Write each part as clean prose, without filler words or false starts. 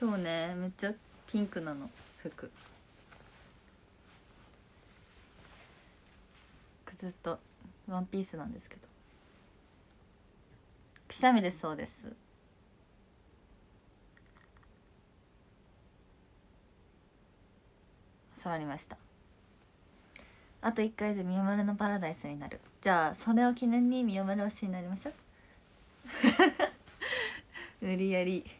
今日ねめっちゃピンクなの服。ずっとワンピースなんですけど、くしゃみです。そうです。触りました。あと1回でみよまるのパラダイスになる。じゃあそれを記念にみよまる推しになりましょう無理やり。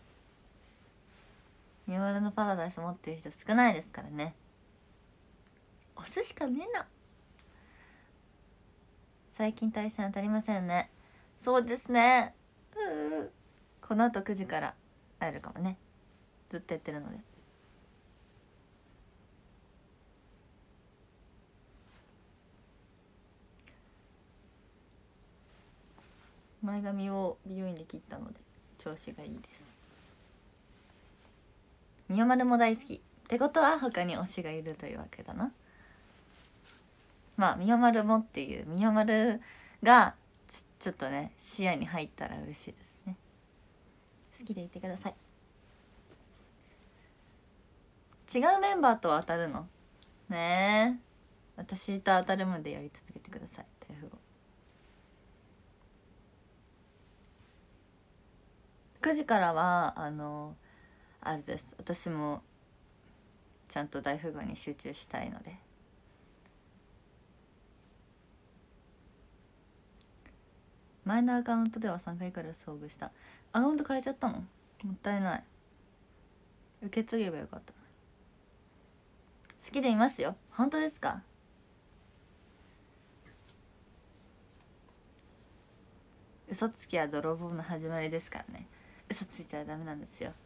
みよまるのパラダイス持ってる人少ないですからね。押すしかねえな。最近対戦当たりませんね。そうですね。このあと9時から会えるかもね。ずっとやってるので。前髪を美容院で切ったので調子がいいです。みよまるも大好きってことは他に推しがいるというわけだな。まあみよまるもっていうみよまるがちょっとね視野に入ったら嬉しいですね。好きでいてください。違うメンバーとは当たるのねえ。私と当たるまでやり続けてください。大富豪9時からはあれです。私もちゃんと大富豪に集中したいので。前のアカウントでは3回から遭遇した。アカウント変えちゃったの？もったいない。受け継げばよかった。好きでいますよ。本当ですか？嘘つきは泥棒の始まりですからね。嘘ついちゃダメなんですよ。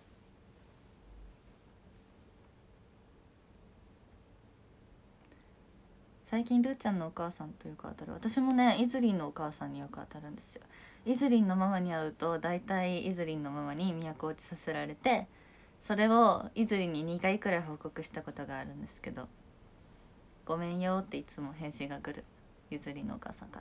最近ルーちゃんのお母さんとよく当たる。私もねイズリンのお母さんによく当たるんですよ。イズリンのママに会うと大体イズリンのママに都落ちさせられて、それをイズリンに2回くらい報告したことがあるんですけど、ごめんよっていつも返信が来る。イズリンのお母さんから。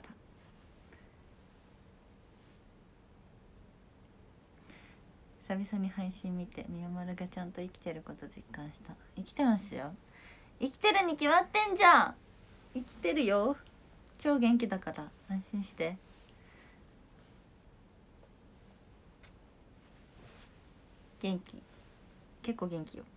久々に配信見てみよまるがちゃんと生きてること実感した。生きてますよ。生きてるに決まってんじゃん。生きてるよ。超元気だから安心して。元気、結構元気よ。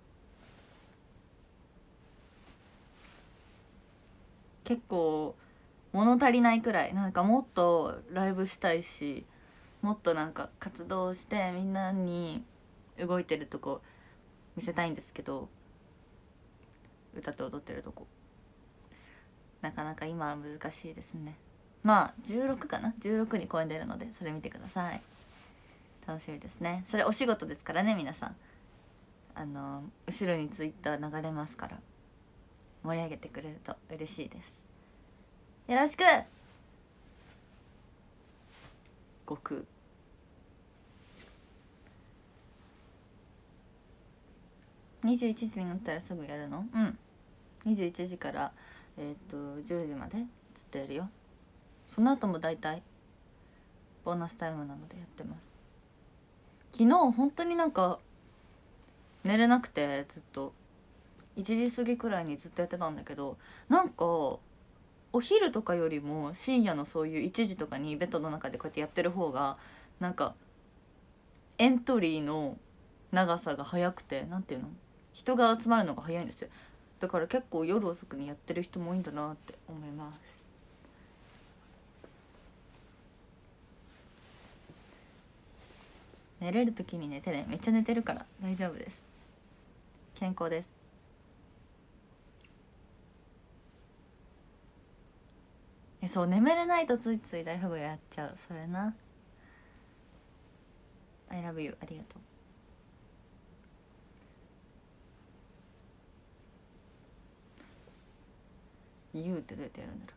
結構物足りないくらい、なんかもっとライブしたいし、もっとなんか活動してみんなに動いてるとこ見せたいんですけど、歌って踊ってるとこなかなか今は難しいですね。まあ16かな、16に公演出るのでそれ見てください。楽しみですね。それお仕事ですからね皆さん。後ろにツイッター流れますから盛り上げてくれると嬉しいです。よろしく。悟空。21時になったらすぐやるの？うん、21時から10時までずっとやるよ。その後もだいたいボーナスタイムなのでやってます。昨日本当になんか寝れなくてずっと1時過ぎくらいにずっとやってたんだけど、なんかお昼とかよりも深夜のそういう1時とかにベッドの中でこうやってやってる方がなんかエントリーの長さが早くて、なんていうの、人が集まるのが早いんですよ。だから結構夜遅くにやってる人も多いんだなって思います。寝れる時に寝てね。めっちゃ寝てるから大丈夫です。健康です。そう眠れないとついつい大富豪やっちゃう。それな。 I love you。 ありがとう。言うってどうやってやるんだろ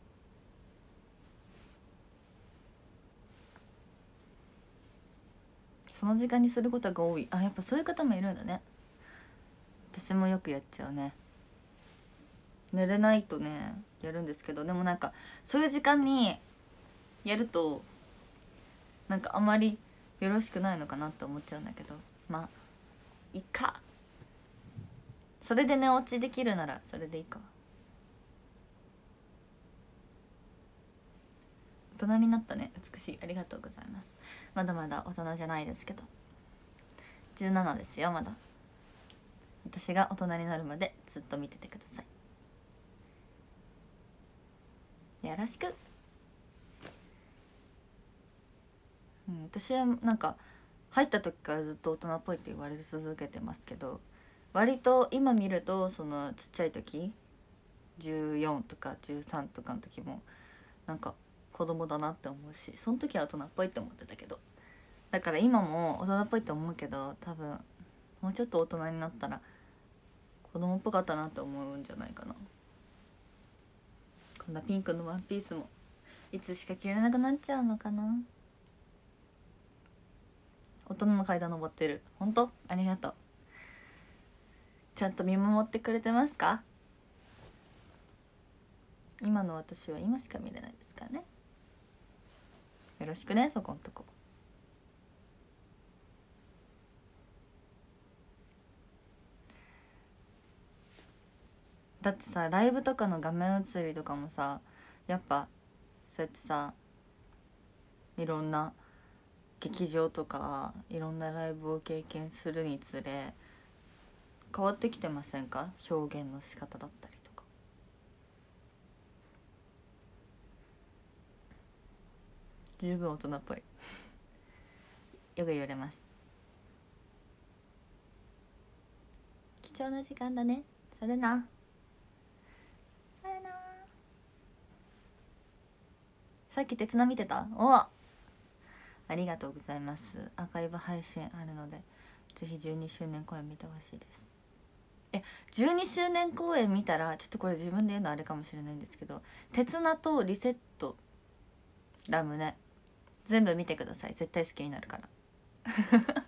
う。その時間にすることが多い。あ、やっぱそういう方もいるんだね。私もよくやっちゃうね。寝れないとねやるんですけど、でもなんかそういう時間にやるとなんかあまりよろしくないのかなって思っちゃうんだけど、 まあいいか、それで寝落ちできるならそれでいいか。大人になったね、美しい、ありがとうございます。まだまだ大人じゃないですけど17ですよ、まだ。私が大人になるまでずっと見ててください、よろしく。私はなんか入った時からずっと大人っぽいって言われ続けてますけど、割と今見るとそのちっちゃい時14とか13とかの時もなんか子供だなって思うし、その時は大人っぽいって思ってたけど、だから今も大人っぽいって思うけど、多分もうちょっと大人になったら子供っぽかったなって思うんじゃないかな。こんなピンクのワンピースもいつしか着れなくなっちゃうのかな。大人の階段登ってる、本当ありがとう。ちゃんと見守ってくれてますか？今の私は今しか見れないですからね、よろしくね、そこんとこ。だってさ、ライブとかの画面映りとかもさ、やっぱそうやってさ、いろんな劇場とかいろんなライブを経験するにつれ変わってきてませんか？表現の仕方だったりとか。十分大人っぽいよく言われます。貴重な時間だね、それな。さっき鉄菜見てた？お、ありがとうございます。アーカイブ配信あるのでぜひ12周年公演見てほしいです。12周年公演見たら、ちょっとこれ自分で言うのあれかもしれないんですけど、鉄菜とリセットラムネ全部見てください、絶対好きになるから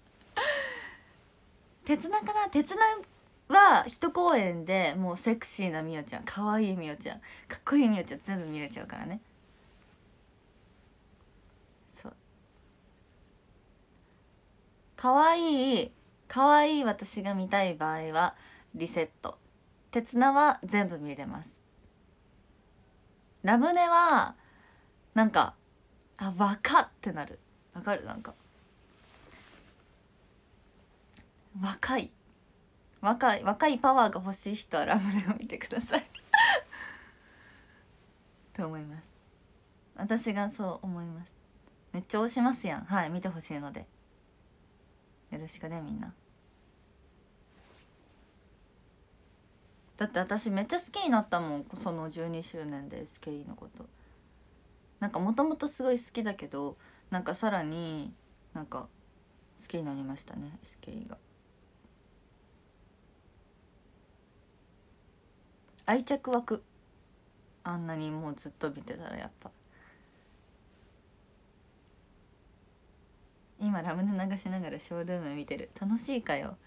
鉄菜かな、鉄菜は一公演でもうセクシーなみおちゃん、かわいいみおちゃん、かっこいいみおちゃん全部見れちゃうからね。そう、かわいいかわいい私が見たい場合はリセット、鉄菜は全部見れます。ラムネはなんか若ってなる、わかる？なんか若いパワーが欲しい人はラムネを見てくださいと思います。私がそう思います。めっちゃ推しますやん。はい、見てほしいのでよろしくね、みんな。だって私めっちゃ好きになったもん、その12周年で SKE のこと。なんかもともとすごい好きだけど、なんかさらになんか好きになりましたね、 SKE が。愛着湧く、あんなにもうずっと見てたら。やっぱ今ラムネ流しながらショールーム見てる、楽しいかよ。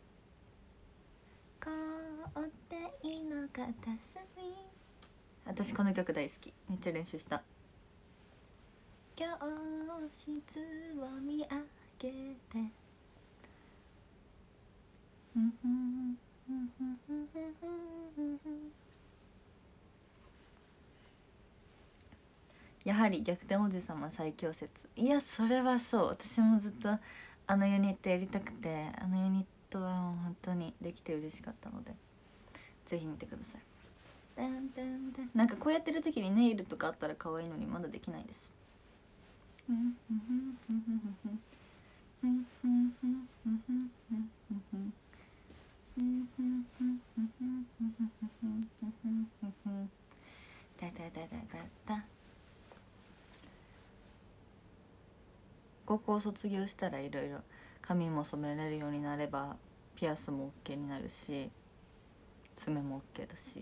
凍っていいの片隅、私この曲大好き、めっちゃ練習した。教室を見上げてやはり逆転おじさま最強説。いや、それはそう、私もずっとあのユニットやりたくて、あのユニットはもう本当にできて嬉しかったのでぜひ見てください。なんかこうやってる時にネイルとかあったら可愛いのにまだできないです。高校卒業したらいろいろ髪も染めれるようになればピアスも OK になるし爪も OK だし、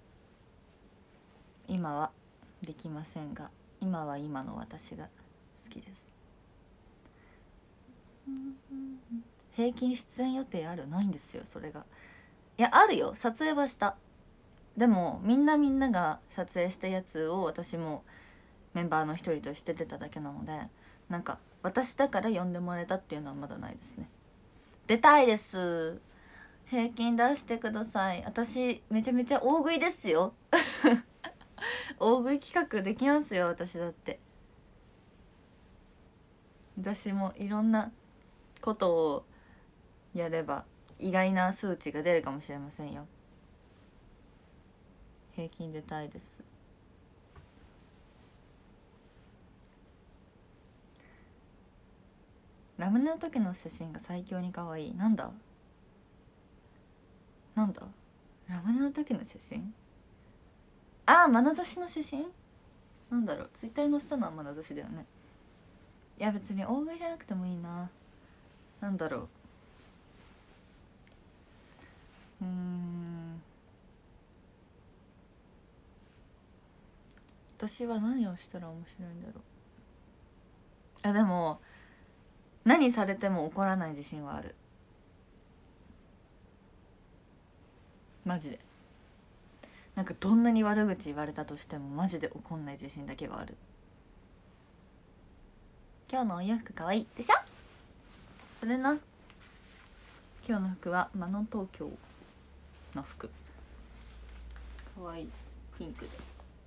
今はできませんが今は今の私が好きです。平均出演予定ある？ないんですよ、それが。いや、あるよ、撮影はした。でもみんなが撮影したやつを私もメンバーの一人として出ただけなので、なんか私だから呼んでもらえたっていうのはまだないですね。 出たいです。平均出してください。私めちゃめちゃ大食いですよ大食い企画できますよ。私だって、私もいろんなことをやれば意外な数値が出るかもしれませんよ。平均出たいです。ラムネの時の写真が最強に可愛い。なんだなんだ、ラムネの時の写真、ああ眼差しの写真、なんだろう、ツイッターに載せたのは眼差しだよね。いや別に大食いじゃなくてもいいな。なんだろう、私は何をしたら面白いんだろう。でも何されても怒らない自信はある。マジで。なんかどんなに悪口言われたとしてもマジで怒んない自信だけはある。今日のお洋服かわいいでしょ。それな。今日の服はマノン東京の服、かわいいピンクで。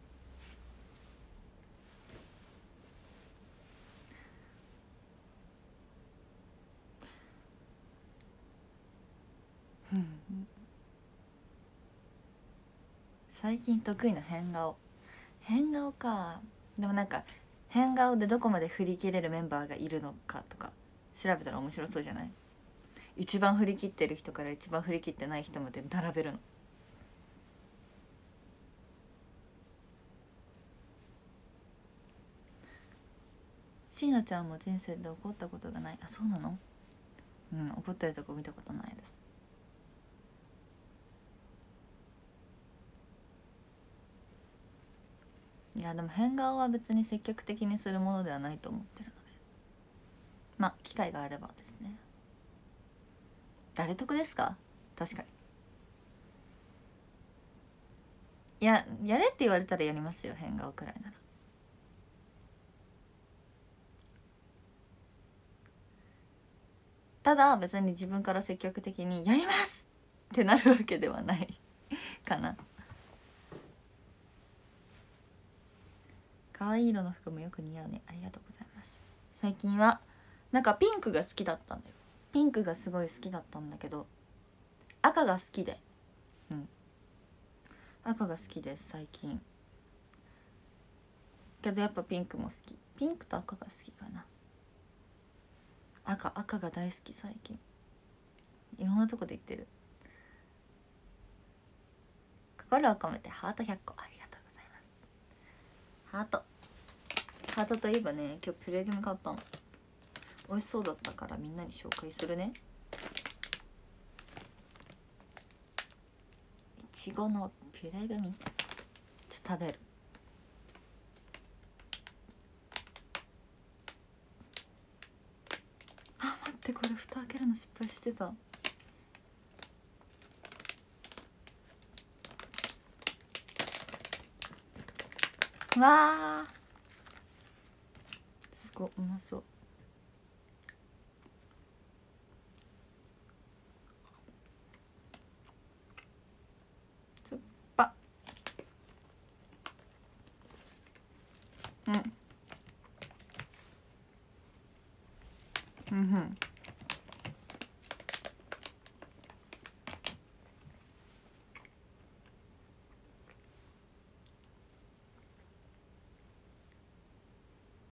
最近得意な変顔。変顔か。でもなんか変顔でどこまで振り切れるメンバーがいるのかとか調べたら面白そうじゃない？一番振り切ってる人から一番振り切ってない人まで並べるの。椎名ちゃんも人生で怒ったことがない。あ、そうなの？怒ってるとこ見たことないです。いやでも変顔は別に積極的にするものではないと思ってるので、まあ機会があればですね。誰得ですか？確かに。いや、やれって言われたらやりますよ、変顔くらいなら。ただ別に自分から積極的にやりますってなるわけではないかな。可愛い色の服もよく似合うね。ありがとうございます。最近はなんかピンクが好きだったんだよ。ピンクがすごい好きだったんだけど赤が好きで、赤が好きです最近。けどやっぱピンクも好き。ピンクと赤が好きかな。赤が大好き最近。いろんなとこで言ってる。心を込めてハート100個ありがとうございます。ハートといえばね、今日ピュレグミ買ったの。美味しそうだったからみんなに紹介するね。いちごのピュレグミ、ちょっと食べる。あ、待って、これ蓋開けるの失敗してた。わー、すごいうまそう。酸っぱ。うんうん。